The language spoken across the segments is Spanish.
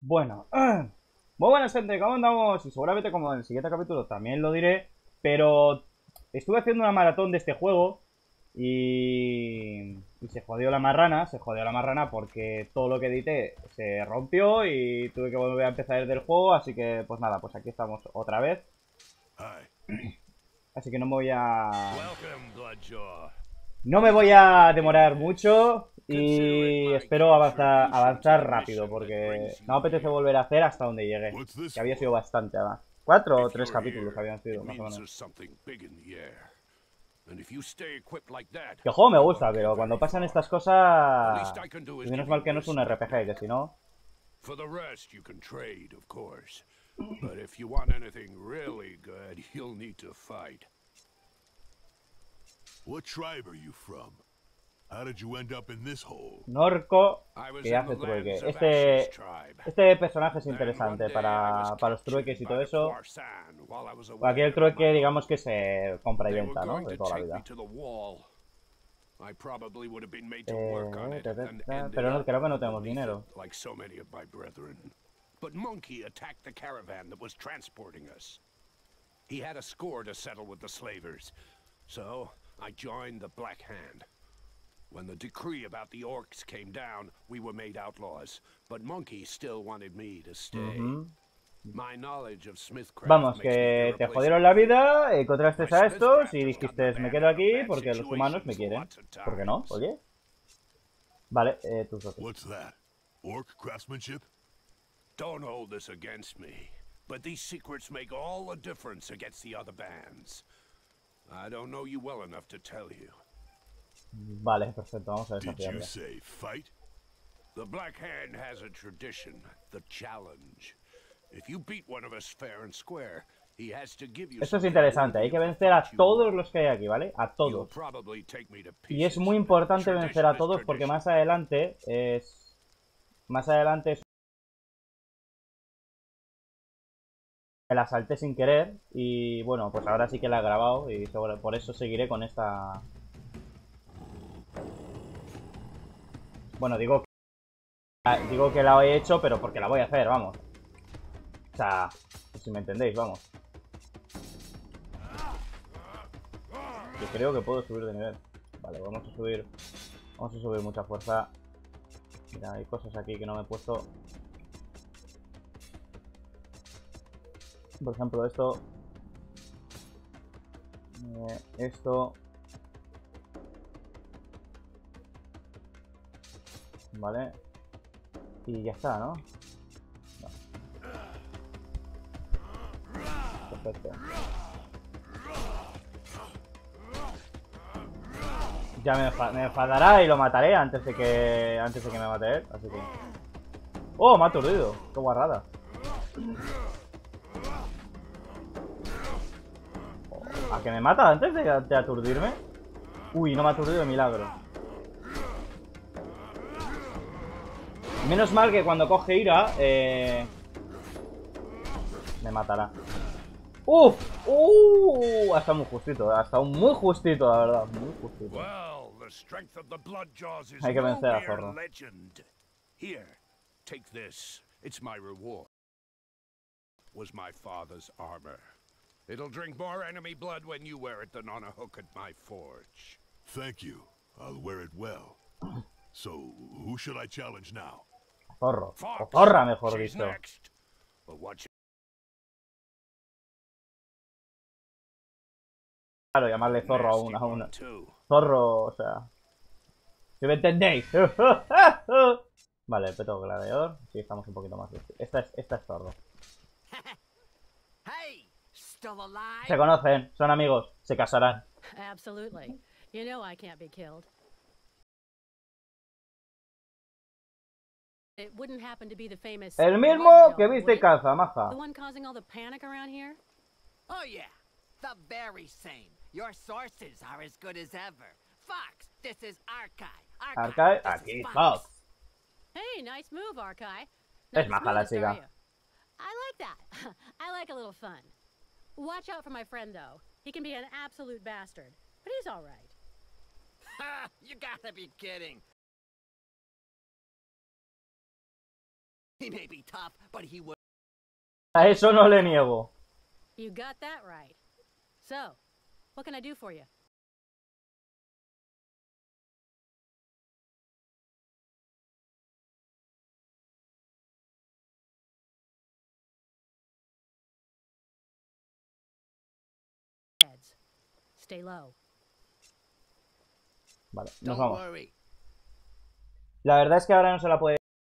Bueno, muy buenas gente, ¿cómo andamos? Y seguramente como en el siguiente capítulo también lo diré, pero estuve haciendo una maratón de este juego y se jodió la marrana porque todo lo que edité se rompió y tuve que volver a empezar desde el juego, así que pues nada, pues aquí estamos otra vez. Así que no me voy a demorar mucho y espero avanzar rápido porque no me apetece volver a hacer hasta donde llegué, que había sido bastante además. 4 o 3 capítulos habían sido, más o menos. Que el juego me gusta, pero cuando pasan estas cosas... Y menos mal que no es un RPG, que si no... For the rest, you can trade, of course. But if you want anything really good, you'll need to fight. What tribe are you from? How did you end up in this hole? Norco, I was que in the hace trueque. lands of Asher's tribe. Este personaje es Then interesante one day I was para los captured trueques y by todo the eso. Quarsan while I was Aquí away el on my trueque, digamos own. que se compra y They were venta, ¿no? going De to toda la take me vida. to the wall. I probably would have been made to work on it and ended Pero no, up creo que no tenemos beneath dinero. it, like so many of my brethren. But Monkey attacked the caravan that was transporting us. He had a score to settle with the slavers, so I joined the Black Hand. When the decree about the orcs came down, we were made outlaws, but Monkey still wanted me to stay. My knowledge of smithcraft Vamos, makes me que te irreplaceable. jodieron la vida, encontraste My a estos smithcraft y has gotten dijiste, the me bad quedo out of aquí bad porque los humanos me situations quieren. lots of ¿Por qué no? times. Oye. Vale, tus dotes. What's that? Orc craftsmanship? Don't hold this against me, but these secrets make all the difference against the other bands. I don't know you well enough to tell you. Vale, perfecto, vamos a Did you desafiarle. say fight? The Black Hand has a tradition, the challenge. If you beat one of us fair and square, he has to give you Esto es something interesante, worthy hay que of the vencer a fight you todos won. los que hay aquí, ¿vale? A You'll todos. probably take me to Y es pieces, muy but importante vencer tradition a is todos porque tradition. más adelante es... Más adelante es... Me la salté sin querer y bueno, pues ahora sí que la he grabado y por eso seguiré con esta... Bueno, digo que la he hecho, pero porque la voy a hacer, vamos. O sea, si me entendéis, vamos. Yo creo que puedo subir de nivel. Vale, vamos a subir. Vamos a subir mucha fuerza. Mira, hay cosas aquí que no me he puesto. Por ejemplo, esto. Esto. Vale. Y ya está, ¿no? No. Perfecto. Ya me enfadará y lo mataré antes de que me mate él, así que... ¡Oh! Me ha aturdido. ¡Qué guarrada! ¿A que me mata antes de aturdirme? Uy, no me ha aturdido de milagro. Menos mal que cuando coge ira, me matará. ¡Uf! Hasta muy justito, hasta muy justito, la verdad. Muy justito. Well, the strength of the Bloodjaws is Hay que no vencer a mere Zorro. legend. Here, take this. It's my reward. Was my father's armor. It'll drink more enemy blood when you wear it than on a hook at my forge. Thank you. I'll wear it well. So, who should I challenge now? Zorro. O Fox, zorra, mejor she's dicho. next. But watch Claro, llamarle zorro nasty a one uno. too. Zorro, o sea... Si me entendéis. Vale, peto gladiador. Sí, estamos un poquito más. Esta es zorro. Hey, still alive? Se conocen, son amigos, se casarán. Absolutely. You know I can't be killed. It wouldn't happen to be the famous El mismo Bloodjaw, que would viste y it? calza, maja. The one causing all the panic around here? Oh yeah, the very same. Your sources are as good as ever. Fox, this is Arkai. Arkai, this aquí, is Fox. Hey, nice move, Arkai. Es Not maja la the smoothest, are chica. you? I like that. I like a little fun. Watch out for my friend, though. He can be an absolute bastard, but he's all right. Ha! You gotta be kidding. He may be tough, but he would. A eso no le niego. You got that right. So, what can I do for you? Heads. Stay low. Vale, nos Don't vamos. worry. La verdad es que ahora no se la puede...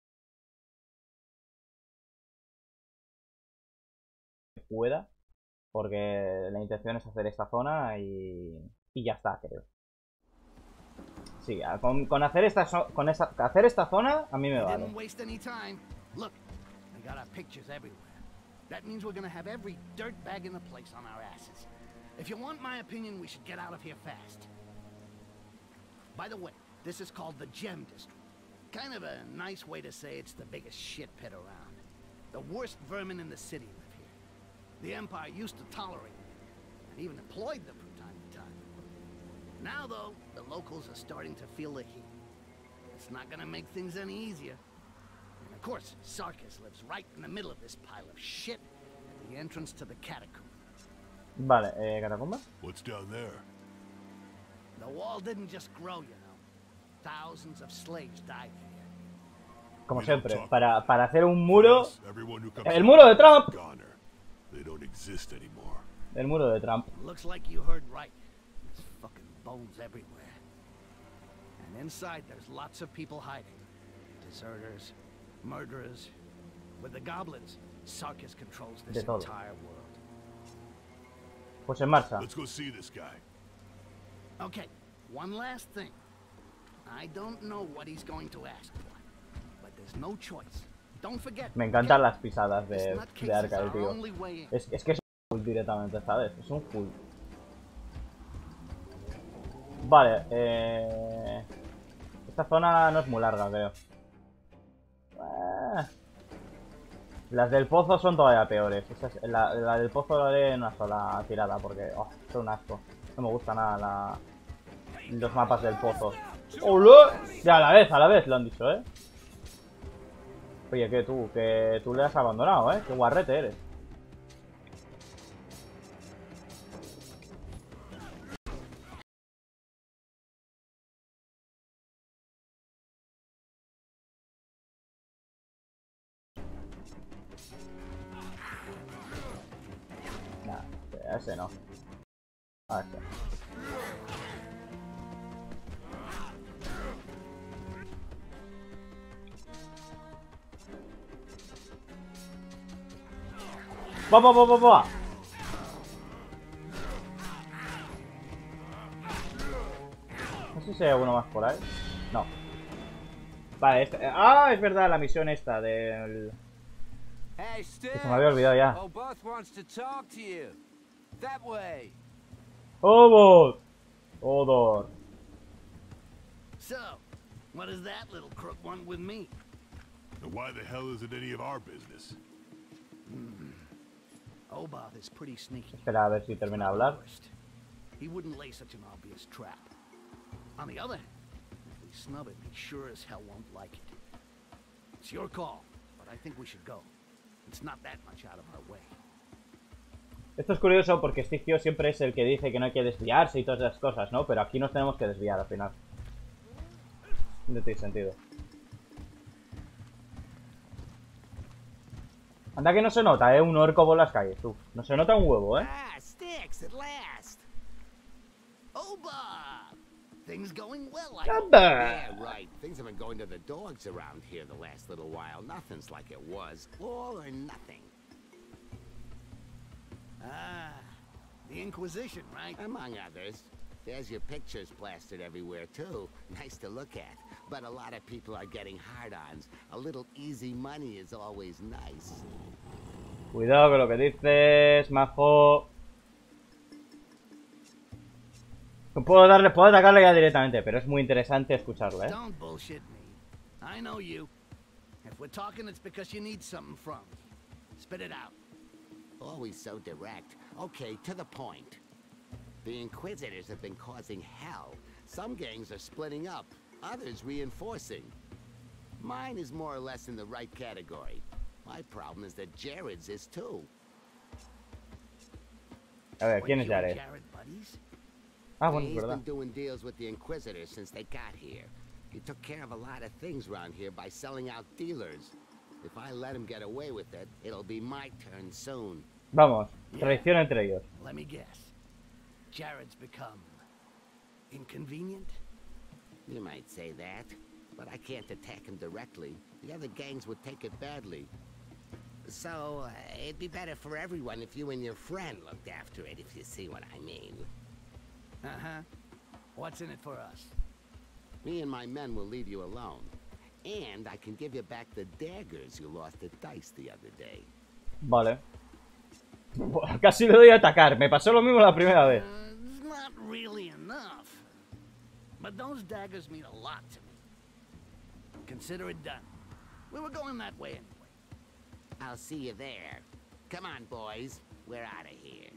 pueda, porque la intención es hacer esta zona y ya está, creo. Sí, con hacer hacer esta zona a mí me vale. Didn't waste any time. Look, we got our pictures everywhere. That means we're gonna have every dirtbag in the place on our asses. If you want my opinion, we should get out of here fast. By the way, this is called the Gem District. Kind of a nice way to say it's the biggest shit pit around. The worst vermin in the city live here. The Empire used to tolerate them, and even employed them from time to time. Now, though, the locals are starting to feel the heat. It's not gonna make things any easier. And of course, Sarkis lives right in the middle of this pile of shit at the entrance to the catacomb. Vale, ¿catacumba? What's down there? The wall didn't just grow, you know. Thousands of slaves died here. Como siempre, para hacer un muro... Everyone who comes ¡El muro de Trump! goner. They don't exist anymore. El muro de Trump. Looks like you heard right. There's fucking bones everywhere. And inside there's lots of people hiding. Deserters, murderers. With the goblins, Sarkis controls this entire world. Pues en marcha. Let's go see this guy. Okay, one last thing. I don't know what he's going to ask for, but there's no choice. Don't forget. Me encantan las pisadas de Arca, tío. Es que es un full directamente, ¿sabes? Es un full. Vale, esta zona no es muy larga, creo. Las del pozo son todavía peores. La del pozo lo haré en una sola tirada porque son un asco. No me gusta nada los mapas del pozo. ¡Hola! Ya a la vez lo han dicho, ¿eh? Oye, que tú le has abandonado, ¿eh? Qué guarrete eres. Nah, ese no. A ese. ¡Va! No sé si hay alguno más por ahí. No. Vale, es verdad, la misión esta del... Hey, Se me había olvidado ya. Oboth wants to talk to you. That way. ¡Obot! Odor. So, what does that little crook want with me? And why the hell is it any of our business? Oboth is pretty sneaky. Espera a ver si termina de hablar. He wouldn't lay such an obvious trap. On the other hand, if we snub him, he sure as hell won't like it. It's your call, but I think we should go. It's not that much out of our way. Esto es curioso porque Stigio siempre es el que dice que no hay que desviarse y todas esas cosas, ¿no? Pero aquí nos tenemos que desviar al final. No tiene sentido. Anda que no se nota, un orco por las calles, tú. No se nota un huevo, Ah, Styx, at last. Oba! Things going well, I hope. Yeah, right. Things have been going to the dogs around here the last little while. Nothing's like it was. All or nothing. Ah, the Inquisition, right? Among others. There's your pictures plastered everywhere, too. Nice to look at. But a lot of people are getting hard-ons. A little easy money is always nice. Cuidado con lo que dices, majo. Puedo atacarle ya directamente, pero es muy interesante escucharlo, ¿eh? Don't bullshit me. I know you. If we're talking, it's because you need something from me. Spit it out. Always so direct. Okay, to the point. The Inquisitors have been causing hell. Some gangs are splitting up, others reinforcing. Mine is more or less in the right category. My problem is that Jared's is too. A ver, ¿quién es Weren't you and Jared? Jared buddies? Ah, bueno, es He's verdad. been doing deals with the Inquisitors since they got here. He took care of a lot of things around here by selling out dealers. If I let him get away with it, it'll be my turn soon. Vamos, traición entre ellos. Let me guess. Jared's become inconvenient? You might say that, but I can't attack him directly. The other gangs would take it badly. So, it'd be better for everyone if you and your friend looked after it, if you see what I mean. Uh-huh. What's in it for us? Me and my men will leave you alone. And I can give you back the daggers you lost at Dice the other day. Vale. Buah, casi le doy a atacar. Me pasó lo mismo la primera vez. It's not really enough. But those daggers mean a lot to me. Consider it done. We were going that way anyway. I'll see you there. Come on, boys. We're out of here.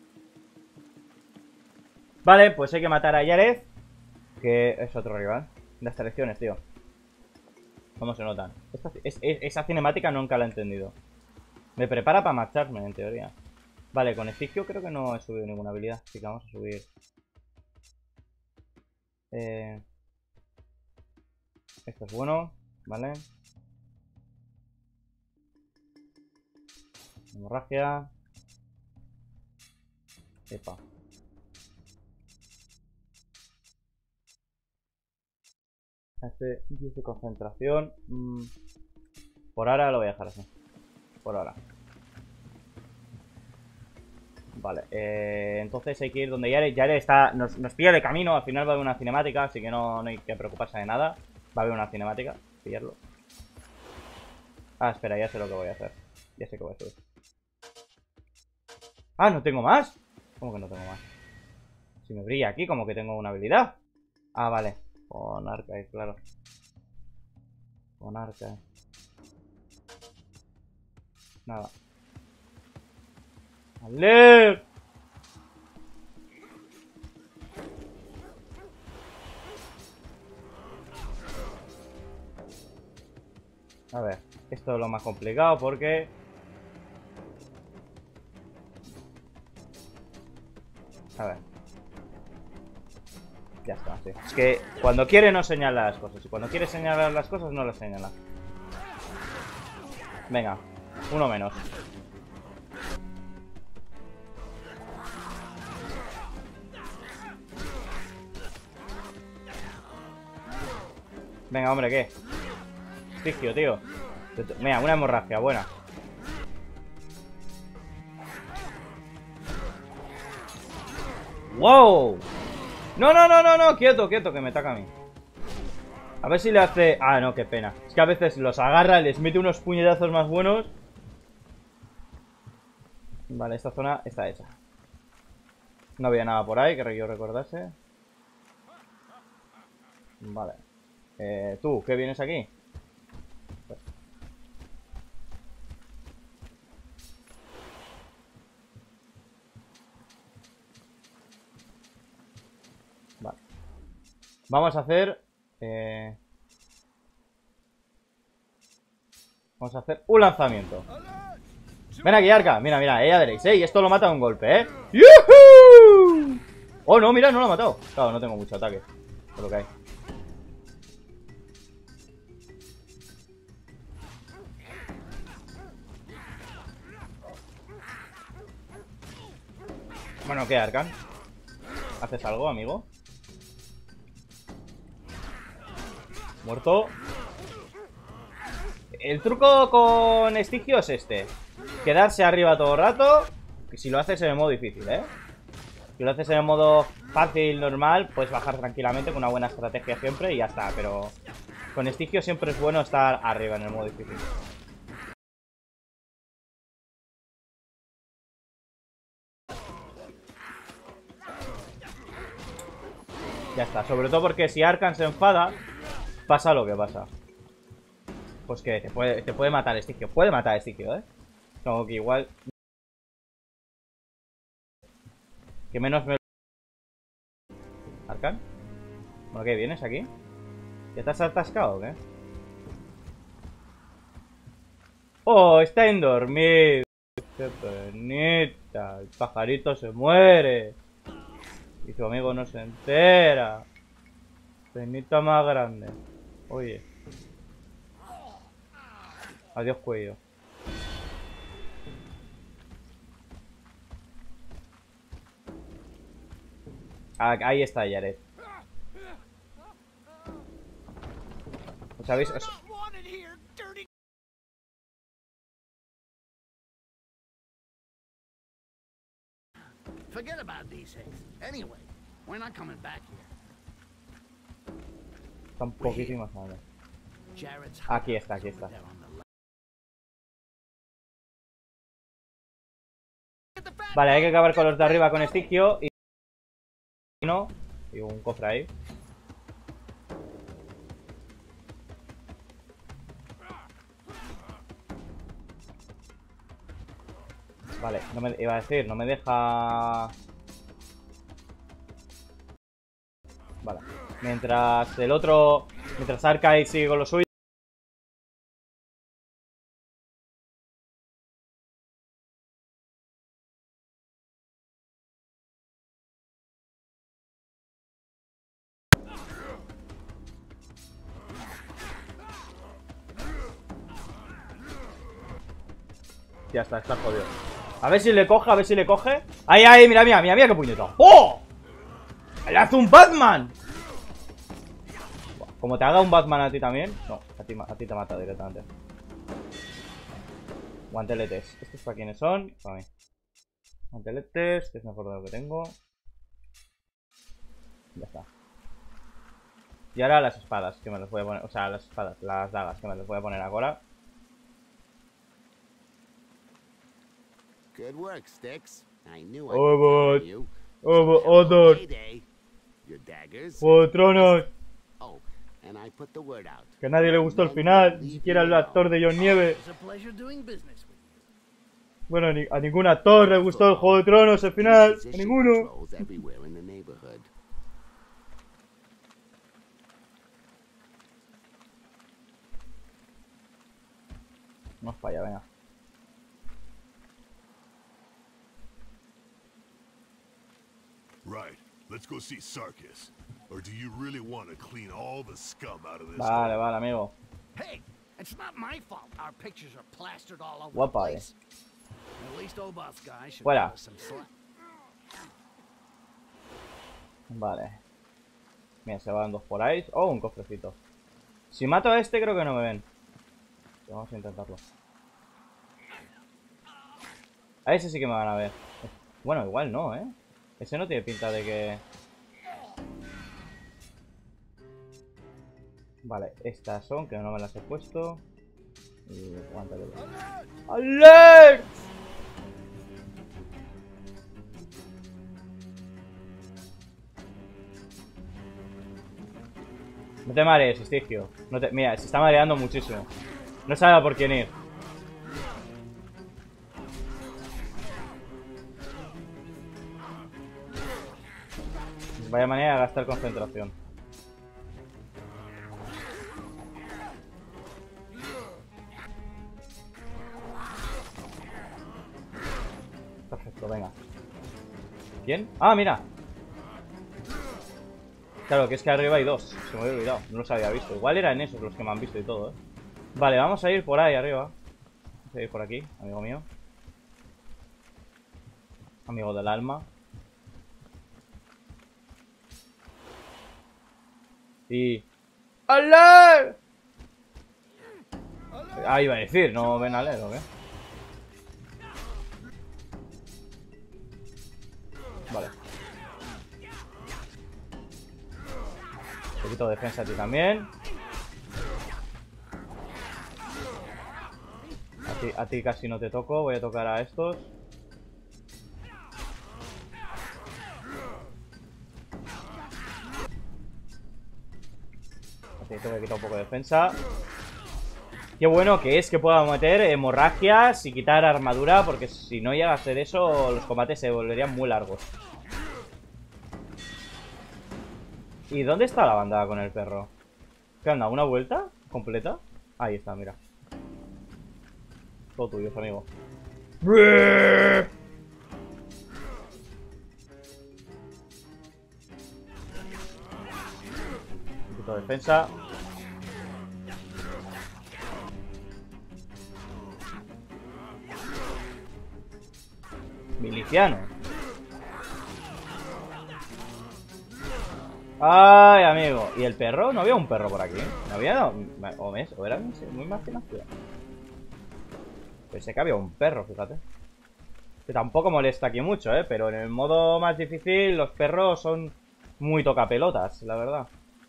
Vale, pues hay que matar a Jared, que es otro rival. Las selecciones, tío. ¿Cómo se notan? Esa cinemática nunca la he entendido. Me prepara para marcharme, en teoría. Vale, con Estigio creo que no he subido ninguna habilidad. Así que vamos a subir. Esto es bueno, ¿vale? Hemorragia. Epa. Este 10 de concentración. Por ahora lo voy a dejar así. Por ahora. Vale, entonces hay que ir donde Jared. Jared está, nos pilla de camino. Al final va a haber una cinemática, así que no hay que preocuparse de nada. Va a haber una cinemática, pillarlo. Ah, espera, ya sé lo que voy a hacer. Ya sé que voy a subir. Ah, ¿no tengo más? ¿Cómo que no tengo más? Si me brilla aquí, como que tengo una habilidad. Ah, vale. Con Archive, claro. Con Archive. Nada. ¡Ale! A ver, esto es lo más complicado porque... A ver. Ya está, sí. Es que cuando quiere no señala las cosas. Y cuando quiere señalar las cosas no las señala. Venga, uno menos. Venga, hombre, ¿qué? Estigio, tío. Venga, una hemorragia, buena. ¡Wow! No, quieto, que me ataca a mí. A ver si le hace... Ah, no, qué pena. Es que a veces los agarra, les mete unos puñetazos más buenos. Vale, esta zona está hecha. No había nada por ahí que yo recordase. Vale. ¿Tú qué vienes aquí? Vale. Vamos a hacer... Vamos a hacer un lanzamiento. Ven aquí, Arca. Mira, ya veréis, y esto lo mata de un golpe, ¡Yuhu! Oh, no, mira, no lo ha matado. Claro, no tengo mucho ataque. Por lo que hay. Bueno, ¿qué, Arcan? ¿Haces algo, amigo? Muerto. El truco con Estigio es este. Quedarse arriba todo el rato. Y si lo haces en el modo difícil, Si lo haces en el modo fácil, normal, puedes bajar tranquilamente con una buena estrategia siempre y ya está. Pero con Estigio siempre es bueno estar arriba en el modo difícil. Ya está, sobre todo porque si Arcan se enfada, pasa lo que pasa. Pues que te puede matar Estigio. Puede matar Estigio, Como que igual... Que menos me... ¿Arcan? ¿Por qué vienes aquí? ¿Ya te has atascado o qué? Oh, está en dormir. Qué penita. El pajarito se muere. Y su amigo no se entera. Penita más grande. Oye. Adiós, cuello. Ah, ahí está Jared. ¿Os habéis...? Forget about these eggs. Anyway, we're not coming back here. Están poquísimas manos. Jared's Aquí está, aquí está. Vale, hay que acabar con los de arriba con Estigio y... no, y un cofre ahí. Vale, no me iba a decir, no me deja... Vale, mientras el otro... Mientras Arcade sigue con lo suyo. Ya está, está jodido. A ver si le coge, a ver si le coge. ¡Ahí, ahí! Mira, mira, mira, mira qué puñetón. ¡Oh! ¡Le hace un Batman! Como te haga un Batman a ti también. No, a ti te mata directamente. Guanteletes. ¿Estos para quiénes son? Para mí. Guanteletes, que es mejor de lo que tengo. Ya está. Y ahora las espadas, que me las voy a poner. O sea, las espadas, las dagas, que me las voy a poner ahora. Good work, Sticks. I knew I Oh, could but... count on you. Other. Payday. Your daggers. Juego de Tronos. Oh, and I put the word out. Que a nadie le gustó el final. Ni siquiera el actor de John Nieve. It's a pleasure doing business with you. Bueno, a ningún actor le gustó el Juego de Tronos el final. A Position ninguno. patrols everywhere in the neighborhood. No falla, venga. Right. Let's go see Sarkis. Or do you really want to clean all the scum out of this? Vale, vale, amigo. Hey, it's not my fault our pictures are plastered all over Guapa, the place. At least old boss guy should Fuera. give us some slack. Vale. Mira, se van dos por ahí. Oh, un cofrecito. Si mato a este, creo que no me ven. Vamos a intentarlo. A ese sí que me van a ver. Bueno, igual no, ¿eh? Ese no tiene pinta de que... Vale, estas son, que no me las he puesto. Y aguántale. ¡Alert! No te marees, Estigio. No te... Mira, se está mareando muchísimo. No sabe por quién ir. Vaya manera de gastar concentración. Perfecto, venga. ¿Quién? Ah, mira. Claro, que es que arriba hay dos. Se me había olvidado, no los había visto. Igual eran esos los que me han visto y todo, ¿eh? Vale, vamos a ir por ahí arriba. Vamos a ir por aquí, amigo mío. Amigo del alma. Y... ¡Alert! Ah, iba a decir, ¿no ven alert o qué? Vale. Un poquito de defensa a ti también. A ti casi no te toco, voy a tocar a estos. Tengo que quitar un poco de defensa. Qué bueno que es que pueda meter hemorragias y quitar armadura, porque si no llega a hacer eso, los combates se volverían muy largos. ¿Y dónde está la bandada con el perro? ¿Qué anda? ¿Una vuelta completa? Ahí está, mira. Todo tuyo, amigo. Un poquito de defensa. Miliciano. Ay, amigo. ¿Y el perro? ¿No había un perro por aquí? ¿No había? ¿O era muy imaginación? Pensé que había un perro, fíjate. Que tampoco molesta aquí mucho, pero en el modo más difícil los perros son muy tocapelotas, la verdad.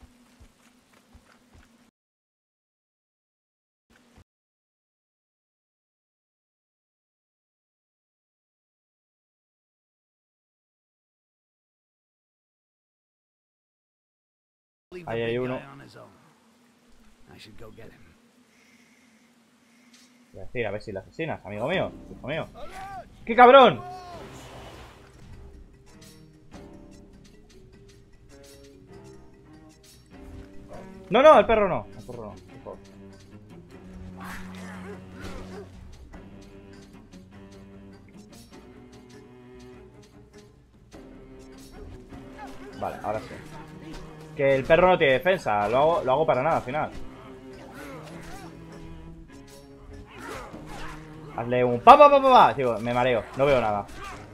Ahí hay uno. Voy a decir, a ver si la asesinas, amigo mío, hijo mío. ¡Qué cabrón! No, no, el perro no. El perro no, por favor. Vale, ahora sí. Que el perro no tiene defensa, lo hago para nada al final. Hazle un pa. Digo, me mareo, no veo nada.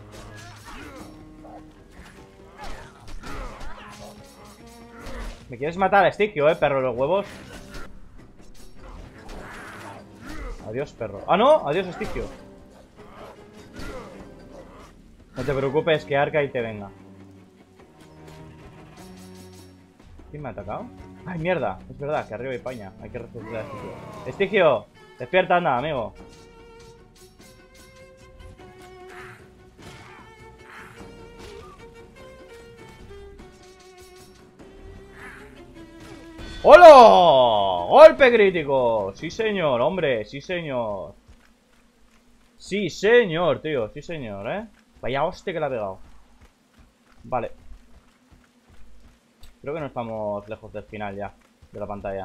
Me quieres matar a Stigio, perro de los huevos. Adiós, perro. Ah, no, adiós, Stigio. No te preocupes, que Arca y te venga. ¿Quién me ha atacado? ¡Ay, mierda! Es verdad, que arriba hay paña. Hay que resucitar a Stigio. ¡Stigio! Despierta, anda, amigo. ¡Hola! ¡Golpe crítico! Sí, señor, hombre, sí, señor. Sí, señor, tío, sí, señor, Vaya hostia que le ha pegado. Vale. Creo que no estamos lejos del final ya, de la pantalla.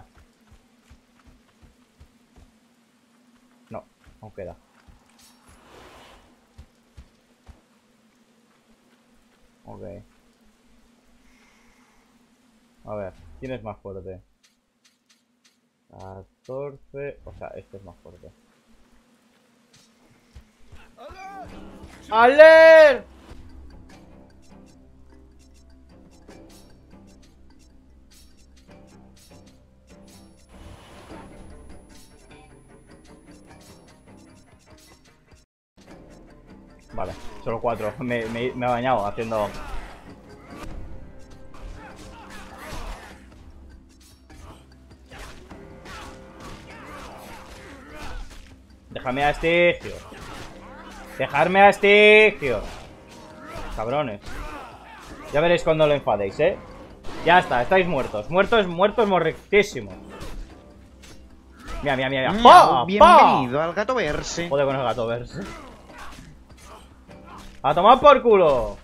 No, aún queda. Ok. A ver, ¿quién es más fuerte? 14... O sea, este es más fuerte. ¡Alert! Vale, solo 4. Me he bañado haciendo... Déjame a Stigio. Dejarme a Stigio. Cabrones. Ya veréis cuando lo enfadéis, Ya está, estáis muertos. Muertos, morrectísimos. Mira, mira, mira. ¡Pa! Bienvenido al gato verse. Joder con el gato verse. ¡A tomar por culo!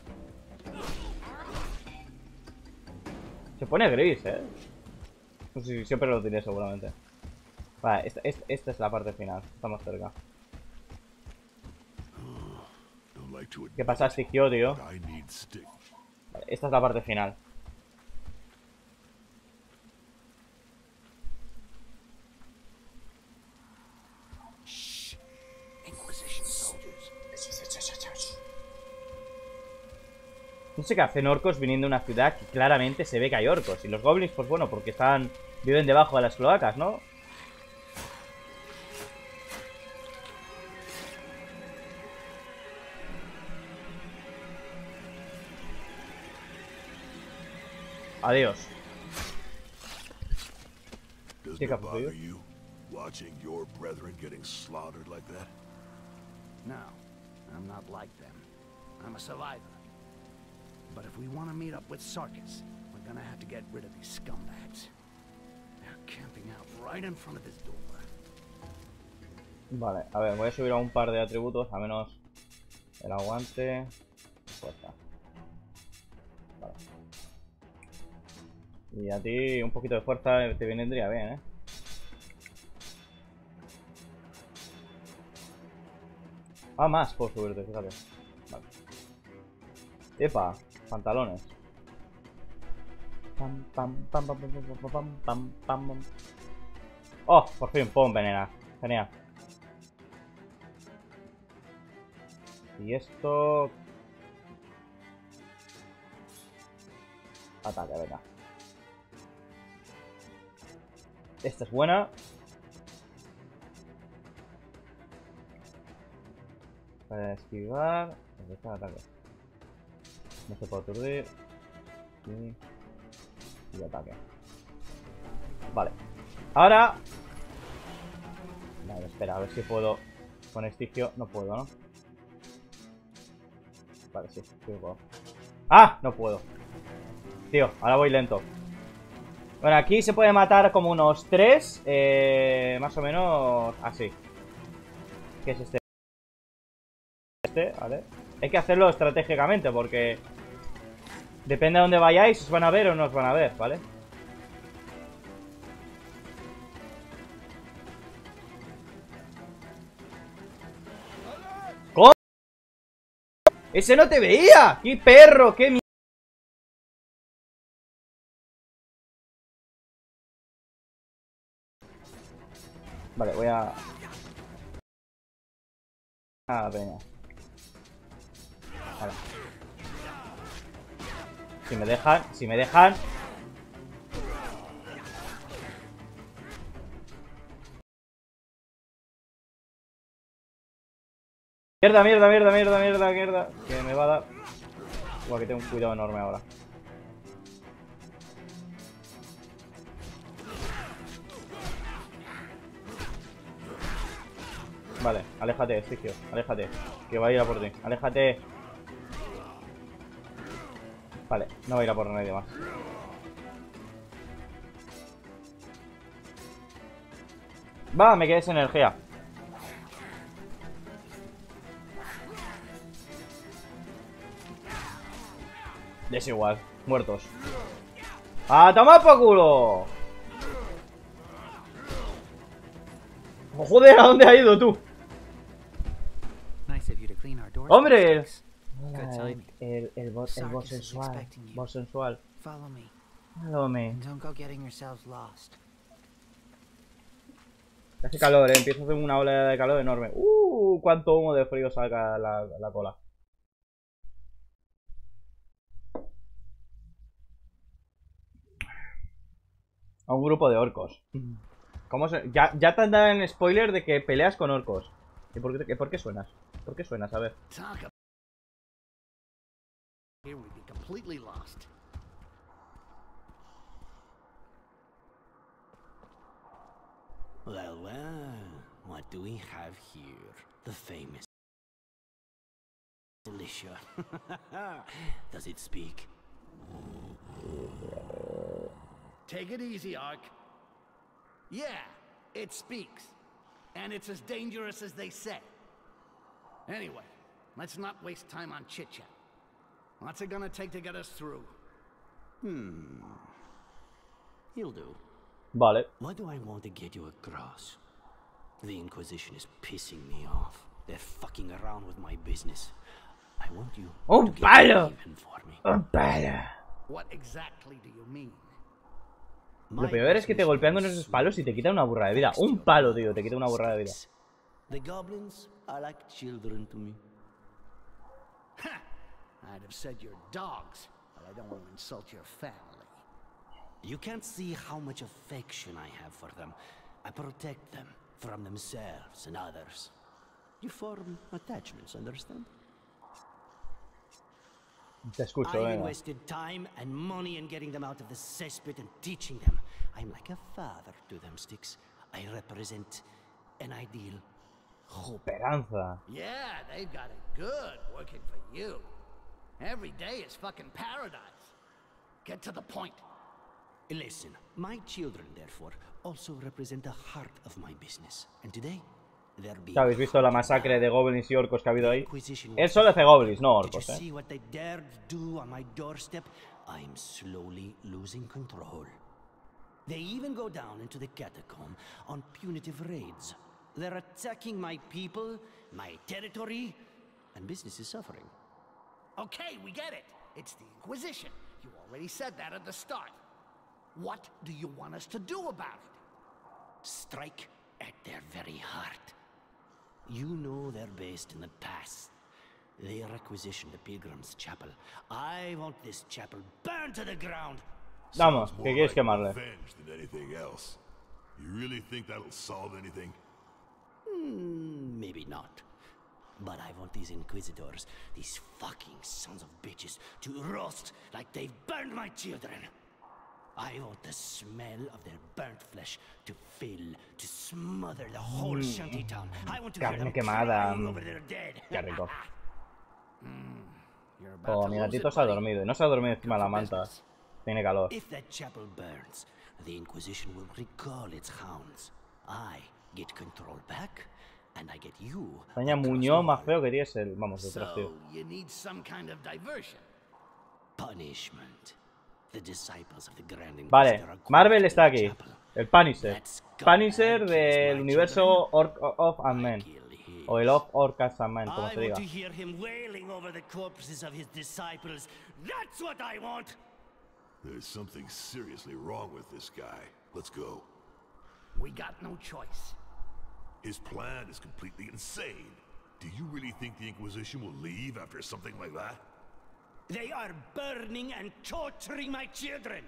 Se pone gris, No sé si siempre lo diré seguramente. Vale, esta es la parte final. Estamos cerca. ¿Qué pasa, Stigio, tío? Vale, esta es la parte final. No sé qué hacen orcos viniendo a una ciudad que claramente se ve que hay orcos. Y los goblins, pues bueno, porque viven debajo de las cloacas, ¿no? Adiós. ¿Qué ha pasado? Watching your brethren getting slaughtered like that? No, I'm not like them. I'm a survivor. But if we want to meet up with Sarkis, we're gonna have to get rid of these scumbags. They're camping out right in front of this door. Vale, a ver, voy a subir a un par de atributos, a menos el aguante. Fuerza. Vale. Y a ti un poquito de fuerza te vendría bien, Ah, más puedo subirte, fíjate. Vale. Epa, pantalones. Pam, pam, pam, pam, pam, pam, pam, pam, pam, pam. Oh, por fin puedo envenenar. Genial. Y esto... Ataque, venga. Esta es buena. Para esquivar. Ataque. No se puede aturdir. Y ataque. Vale. Ahora. Vale, espera, a ver si puedo. Con estigio no puedo, ¿no? Vale, sí, sí puedo. ¡Ah! No puedo. Tío, ahora voy lento. Bueno, aquí se puede matar como unos 3. Más o menos así. ¿Qué es este? Vale. Hay que hacerlo estratégicamente porque depende de dónde vayáis, os van a ver o no os van a ver, ¿vale? ¿Cómo? ¡Ese no te veía! ¡Qué perro! ¡Qué mierda! Vale, voy a... Ah, venga. Vale. Si me dejan... Mierda, mierda, mierda, mierda, mierda, mierda. Que me va a dar... Buah, que tengo un cuidado enorme ahora. Vale, aléjate, Stigio, aléjate. Que va a ir a por ti, aléjate. Vale, no va a ir a por nadie más. Va, me quedé sin energía. Desigual, muertos. ¡A tomar por culo! Oh, joder, ¿a dónde has ido tú? ¡Hombre! El boss sensual. Boss sensual. Follow me. Hace calor, empieza a hacer una ola de calor enorme. Cuánto humo de frío saca la cola. A un grupo de orcos. ¿Cómo se...? Ya te han dado en spoiler de que peleas con orcos. ¿Y por qué suenas? ¿Por qué suenas? A ver. Well, well, what do we have here? The famous Delicia. Does it speak? Take it easy, Ark. Yeah, it speaks. And it's as dangerous as they say. Anyway, let's not waste time on chit-chat. What's it gonna take to get us through? He'll do. Vale. What do I want to get you across? The Inquisition is pissing me off. They're fucking around with my business. I want you to get even for me. Un palo. What exactly do you mean? Lo peor es que te golpean con esos palos y te quita una burrada de vida. Un palo, tío, te quita una burrada de vida. The goblins are like children to me. I'd have said you're dogs, but I don't want to insult your family. You can't see how much affection I have for them. I protect them from themselves and others. You form attachments, understand? Te escucho, I invested time and money in getting them out of the cesspit and teaching them. I'm like a father to them, Styx. I represent an ideal hope. Esperanza. Yeah, they've got it good working for you. Every day is fucking paradise. Get to the point. Listen, my children, therefore, also represent the heart of my business. And today, they're being... ¿Habéis visto la masacre de goblins y orcos que ha habido ahí? Él solo hace goblins, no orcos, Did you see what they dared do on my doorstep? I'm slowly losing control. They even go down into the catacomb on punitive raids. They're attacking my people, my territory, and business is suffering. Okay, we get it. It's the Inquisition. You already said that at the start. What do you want us to do about it? Strike at their very heart. You know they're based in the past. They requisitioned the Pilgrim's Chapel. I want this chapel burned to the ground. Vamos, ¿qué quieres quemarle? Revenge than anything else. You really think that'll solve anything? Maybe not. But I want these Inquisitors, these fucking sons of bitches, to roast like they've burned my children. I want the smell of their burnt flesh to fill, to smother the whole shanty town. I want to hear them crying over their dead. Qué rico. You're about Oh, to mi lose gatito it, se ha buddy. dormido. Y no se ha dormido encima de la manta. Tiene calor. If that chapel burns, the Inquisition will recall its hounds. I get control back, and I get you. Peña Muñoz más feo que tienes el... Vamos, detrás, tío. So, you need some kind of diversion. Punishment. The disciples of the Grand Vale, Inquisitor are Marvel quiet está in the aquí. chapel. El Punisher. Let's go Punisher and kiss del my universo children. Orc of and Men. O el of Orcas and Men, como I se want diga. to hear him wailing over the corpses of his disciples. That's what I want. There's something seriously wrong with this guy. Let's go. We got no choice. His plan is completely insane. Do you really think the Inquisition will leave after something like that? They are burning and torturing my children.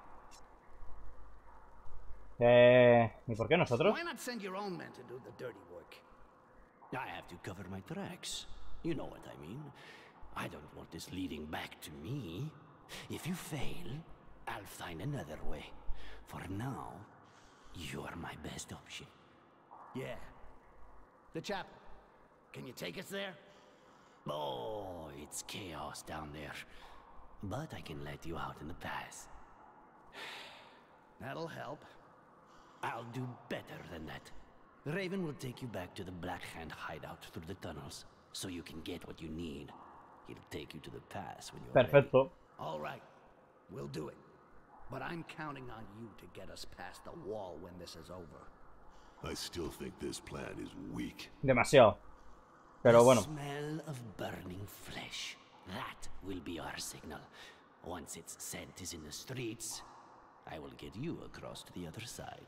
¿Y por qué nosotros? Why not send your own men to do the dirty work? I have to cover my tracks. You know what I mean. I don't want this leading back to me. If you fail, I'll find another way. For now, you are my best option. Yeah. The chapel. Can you take us there? Oh, it's chaos down there. But I can let you out in the pass. That'll help. I'll do better than that. Raven will take you back to the Black Hand hideout through the tunnels, so you can get what you need. He'll take you to the pass when you're Perfecto. All right. We'll do it. But I'm counting on you to get us past the wall when this is over. I still think this plan is weak. Demasiado. Pero bueno. The smell of burning flesh. That will be our signal. Once its scent is in the streets, I will get you across to the other side.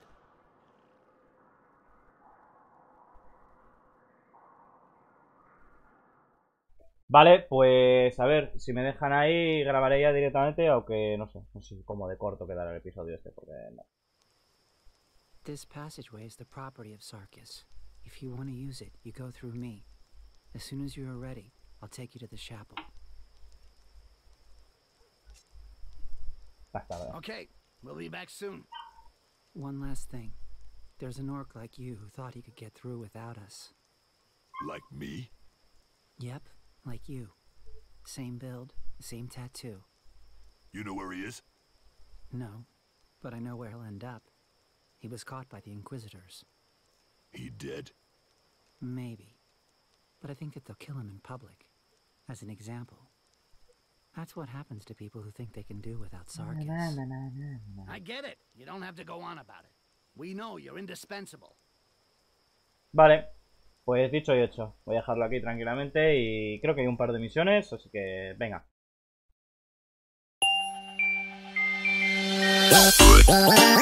Vale, pues a ver, si me dejan ahí, grabaré ya directamente, aunque no sé cómo de corto quedará el episodio este, porque no. This passageway is the property of Sarkis. If you want to use it, you go through me. As soon as you are ready, I'll take you to the chapel. Hasta ahora. Okay. We'll be back soon. One last thing. There's an orc like you who thought he could get through without us. Like me? Yep, like you. Same build, same tattoo. You know where he is? No, but I know where he'll end up. He was caught by the Inquisitors. He dead? Maybe. But I think that they'll kill him in public. As an example. That's what happens to people who think they can do without Sarkis. I get it. You don't have to go on about it. We know you're indispensable. Vale, pues dicho y hecho. Voy a dejarlo aquí tranquilamente y creo que hay un par de misiones, así que venga.